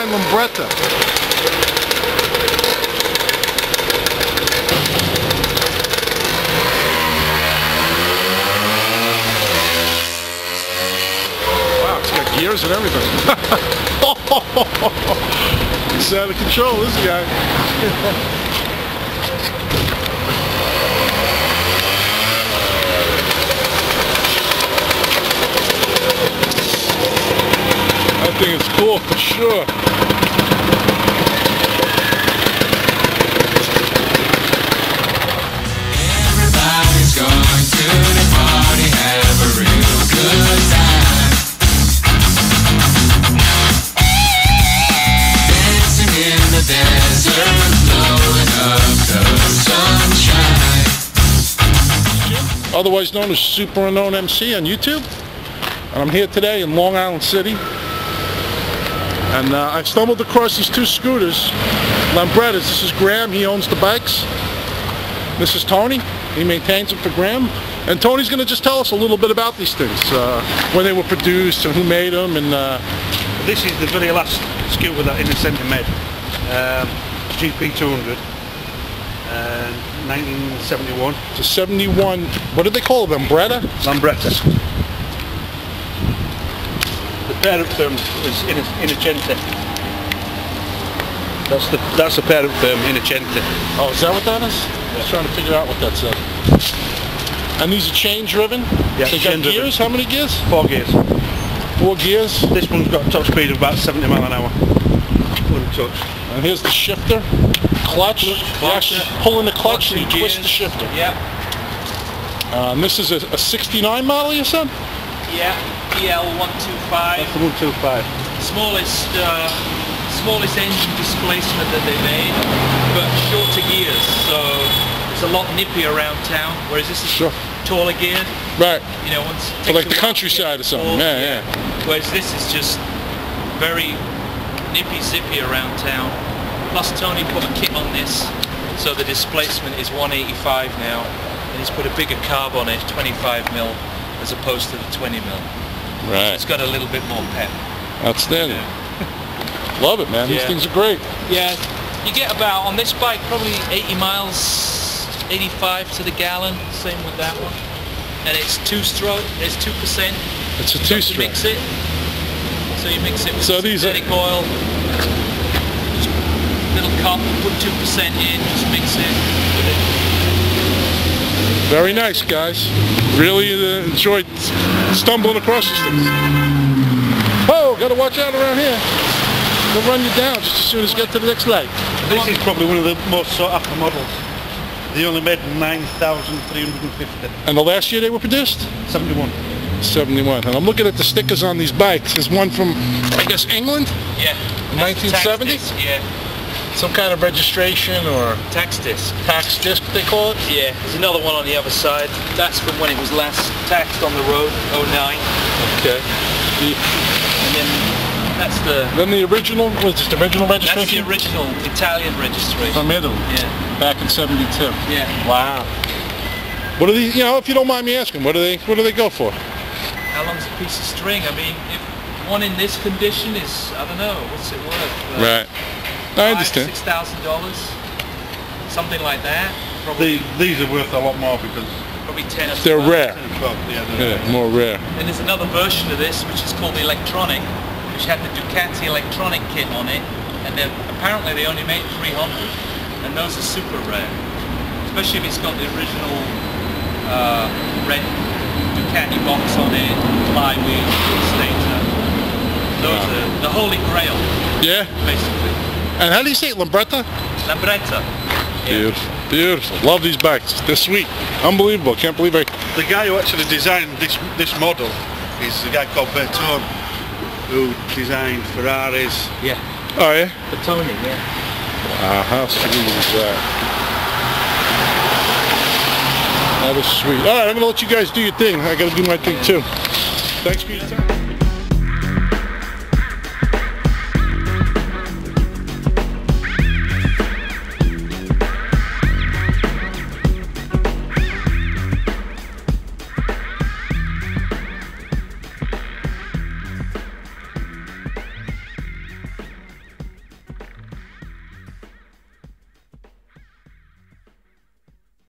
Lambretta. Wow, it's got gears and everything. He's out of control, this guy. I think it's cool for sure. Everybody's going to the party, have a real good time. Dancing in the desert, blowing up the sunshine. Otherwise known as SuperUnknownMC on YouTube. And I'm here today in Long Island City. And I stumbled across these two scooters, Lambrettas. This is Graham, he owns the bikes. This is Tony, he maintains them for Graham. And Tony's going to just tell us a little bit about these things, when they were produced and who made them. And this is the very last scooter that Innocenti made, GP200, 1971. It's a 71, what did they call it, Lambretta? Lambretta. The parent firm is Innocenti. That's the parent firm, Innocenti. Oh, is that what that is? I was trying to figure out what that said. And these are chain driven? Yeah, they got gears? How many gears? 4 gears. 4 gears. This one's got a top speed of about 70 miles an hour. Untouched. And here's the shifter. Clutch. Yes, pulling the clutch and you twist the shifter. Yeah. And this is a 69 model, you said? Yeah. EL125. That's the 125. Smallest engine displacement that they made, but shorter gears, so it's a lot nippier around town. Whereas this is taller geared. Right. You know, once So like the countryside or something. Yeah. Whereas this is just very nippy, zippy around town. Plus Tony put a kit on this, so the displacement is 185 now, and he's put a bigger carb on it, 25mm, as opposed to the 20mm. Right. It's got a little bit more pep. Outstanding. Yeah. Love it, man. These things are great. Yeah. You get about, on this bike, probably 80 miles, 85 to the gallon, same with that one. And it's 2-stroke, it's 2%. It's a 2-stroke. Mix it. So you mix it with synthetic oil. Just little cup, put 2% in, just mix it with it. Very nice, guys. Really enjoyed stumbling across these things. Oh, gotta watch out around here. They'll run you down just as soon as you get to the next light. This is probably one of the most sought after models. They only made 9,350. And the last year they were produced? 71. 71. And I'm looking at the stickers on these bikes. There's one from, I guess, England? Yeah. 1970? Yeah. Some kind of registration or tax disc. Tax disc, they call it? Yeah. There's another one on the other side. That's from when it was last taxed on the road, 09. Okay. And then that's the... Then the original, was this the original registration? That's the original Italian registration. From Italy? Yeah. Back in 72? Yeah. Wow. What are these, you know, if you don't mind me asking, what do they go for? How long's a piece of string? I mean, if one in this condition is, I don't know, what's it worth? Right. I understand. $6,000, something like that. Probably. These are worth a lot more because probably 10 or 12. They're rare. 10 or 12, yeah, more rare. And there's another version of this which is called the Electronic, which had the Ducati Electronic kit on it, and apparently they only made 300, and those are super rare, especially if it's got the original red Ducati box on it, flywheel, stator. Those are the holy grail. Yeah. Basically. And how do you say it, Lambretta? Lambretta. Beautiful, beautiful. Love these bikes. They're sweet. Unbelievable. Can't believe I... The guy who actually designed this model is a guy called Bertone, who designed Ferraris. Yeah. Oh yeah? Bertone, yeah. Wow, how sweet is that? That is sweet. Alright, I'm going to let you guys do your thing. I got to do my thing too. Thanks for your time.